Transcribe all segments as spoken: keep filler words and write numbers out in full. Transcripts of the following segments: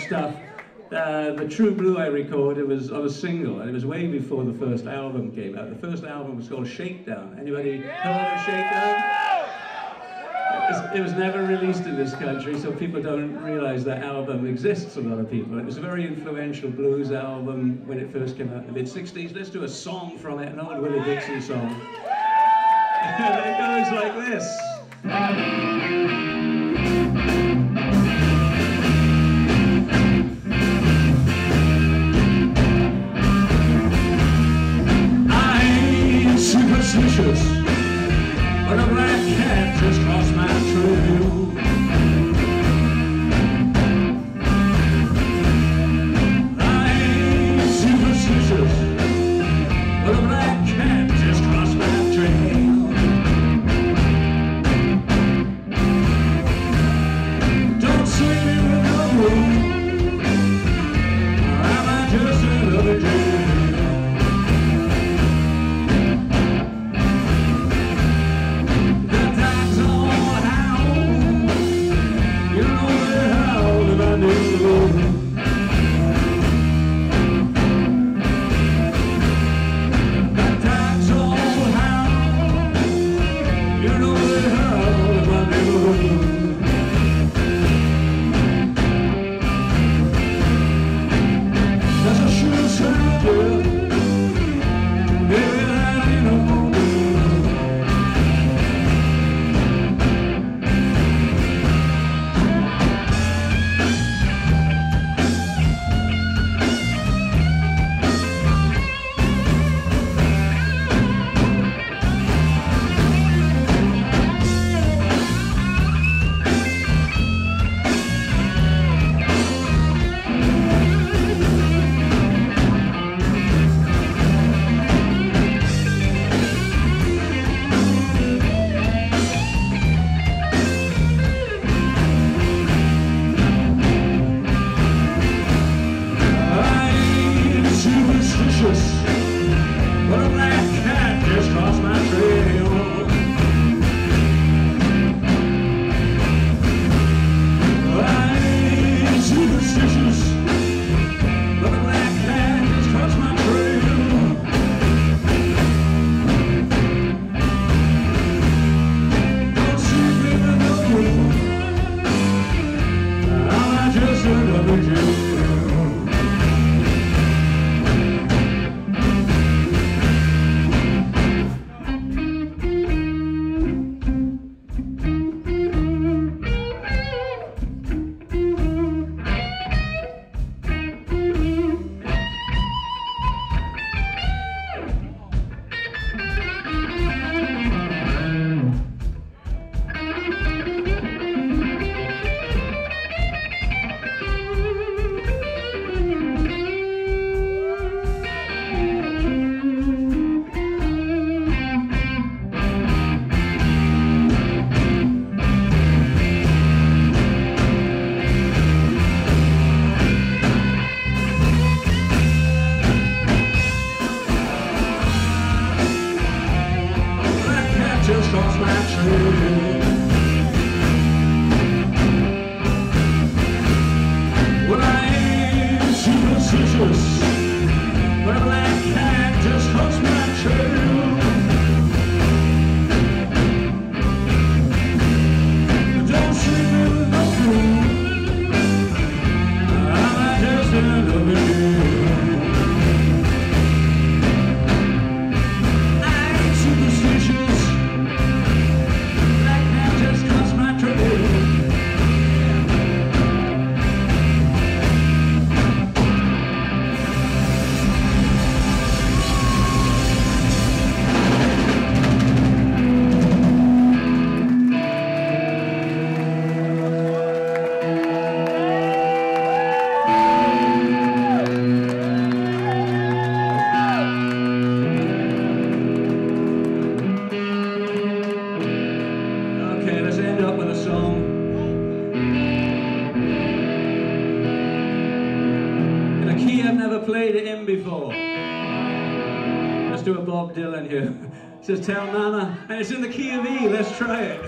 stuff. Uh, the True Blue I recorded was on a single, and it was way before the first album came out. The first album was called Shakedown. Anybody heard of Shakedown? It was, it was never released in this country, so people don't realize that album exists, a lot of people. It was a very influential blues album when it first came out in the mid sixties. Let's do a song from it, an old Willie Dixon song. And it goes like this. Superstitious, but a black cat just crossed my trail. I ain't superstitious, but a black cat just crossed my trail. Don't see me with no room, or am I just another jail? Let's do a Bob Dylan here. It says, "Tell Mama," and it's in the key of E. Let's try it.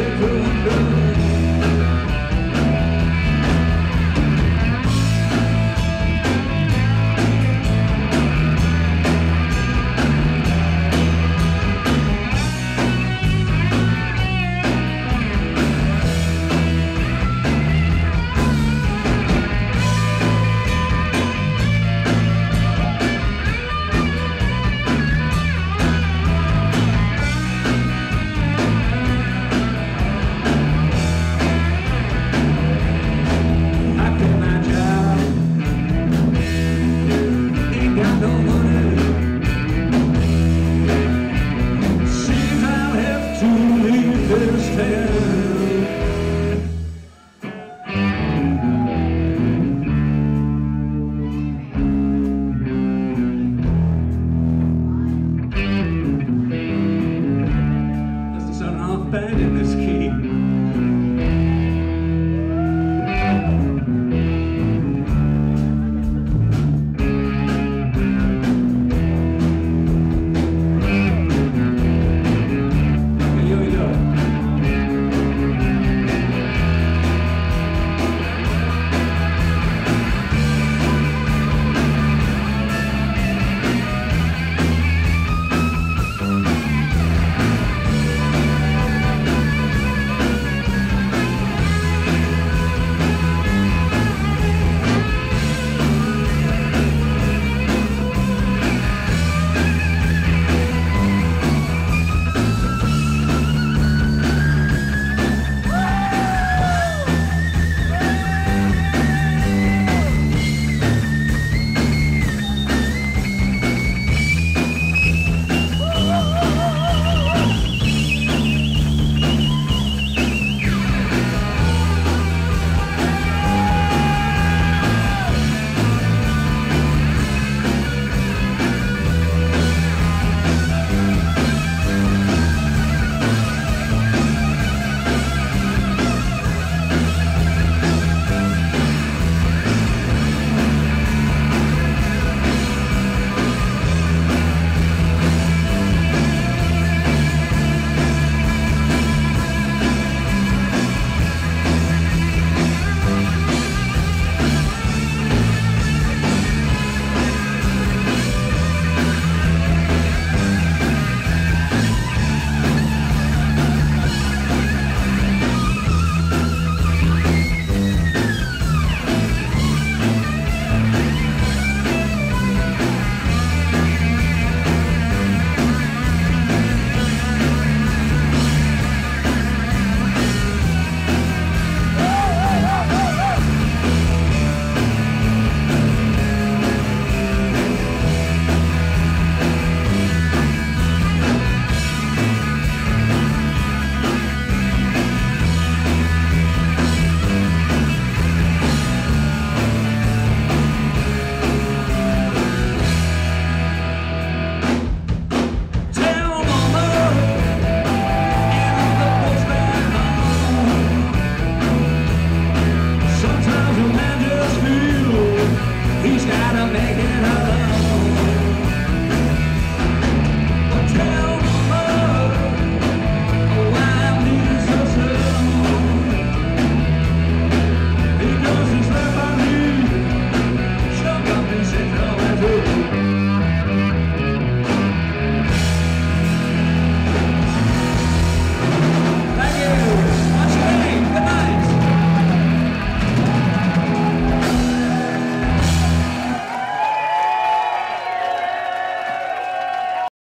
Seems I'll have to leave this town.